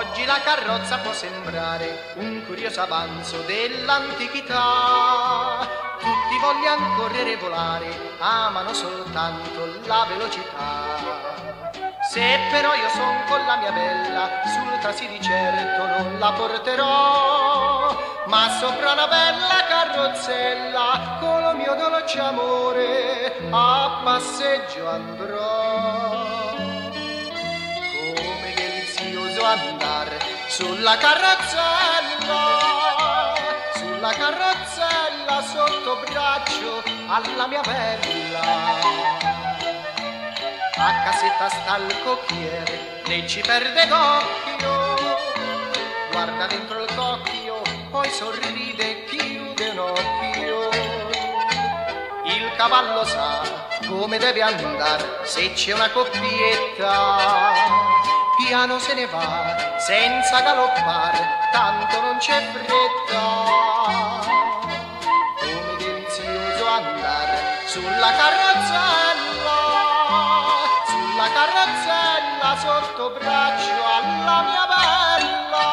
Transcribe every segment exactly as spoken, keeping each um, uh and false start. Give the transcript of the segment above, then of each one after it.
Oggi la carrozza può sembrare un curioso avanzo dell'antichità. Tutti vogliano correre e volare, amano soltanto la velocità. Se però io son con la mia bella, sul trasi di certo non la porterò, ma sopra una bella carrozzella, con lo mio dolce amore, a passeggio andrò. Come delizioso andare sulla carrozzella, sulla carrozzella sotto braccio alla mia bella. A casetta sta il cocchiere, lei ci perde d'occhio, guarda dentro il cocchio, poi sorride, chiude un occhio. Il cavallo sa come deve andare, se c'è una coppietta, piano se ne va, senza galoppare, tanto non c'è fretta. Come delizioso andare sulla carrozzella, la carrozzella sotto braccio alla mia bella.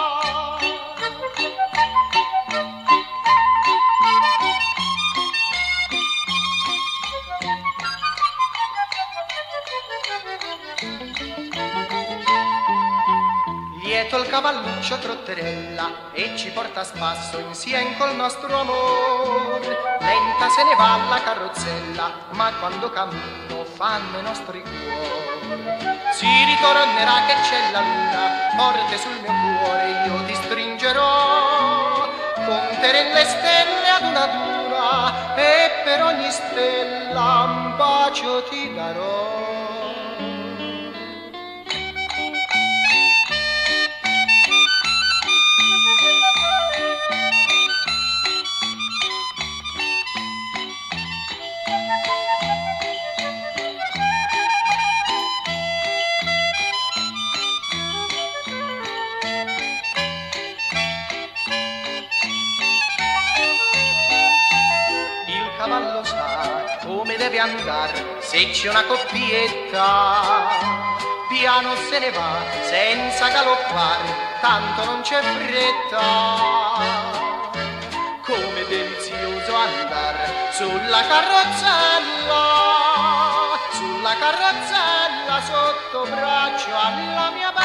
Lieto il cavalluccio trotterella e ci porta a spasso insieme col nostro amor. Lenta se ne va la carrozzella, ma quando cammino fanno i nostri cuori. Si ritornerà che c'è la luna, forte sul mio cuore io ti stringerò. Conterei le stelle ad una ad una e per ogni stella un bacio ti darò. Il cavallo sa come deve andare, se c'è una coppietta, piano se ne va senza galoppare, tanto non c'è fretta. Come delizioso andare sulla carrozzella, sulla carrozzella sotto braccio alla mia